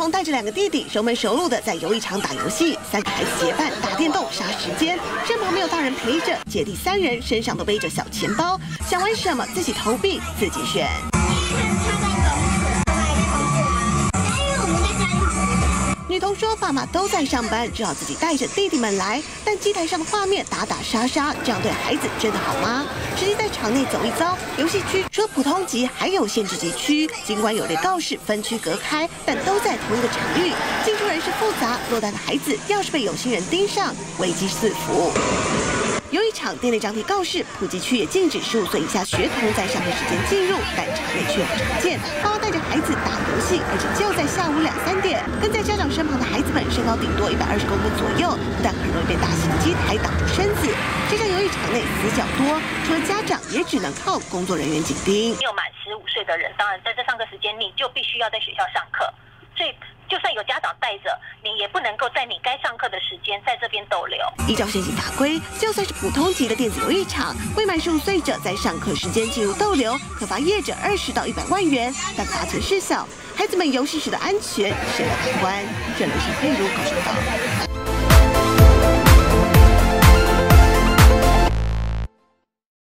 童带着2个弟弟，熟门熟路的在游艺场打游戏，3个孩子结伴打电动杀时间，身旁没有大人陪着，姐弟3人身上都背着小钱包，想玩什么自己投币自己选。 女童说：“爸妈都在上班，只好自己带着弟弟们来。但机台上的画面打打杀杀，这样对孩子真的好吗？实际在场内走一遭，游戏区除了普通级，还有限制级区。尽管有列告示分区隔开，但都在同一个场域，进出人士复杂。落单的孩子要是被有心人盯上，危机四伏。” 游艺场店内张贴告示，普及区也禁止15岁以下学童在上课时间进入，但场内却不常见。妈妈带着孩子打游戏，而且就在下午2、3点。跟在家长身旁的孩子们，身高顶多120公分左右，但很容易被大型机台挡住身子。这家游艺场内死角多，除了家长，也只能靠工作人员紧盯。 没有满15岁的人，当然在这上课时间，你就必须要在学校上课，所以。 就算有家长带着，你也不能够在你该上课的时间在这边逗留。 依照现行法规，就算是普通级的电子游艺场，未满15岁者在上课时间进入逗留，可罚业者20到100万元，但罚钱事小，孩子们游戏时的安全谁来把关？这里是佩如高手报。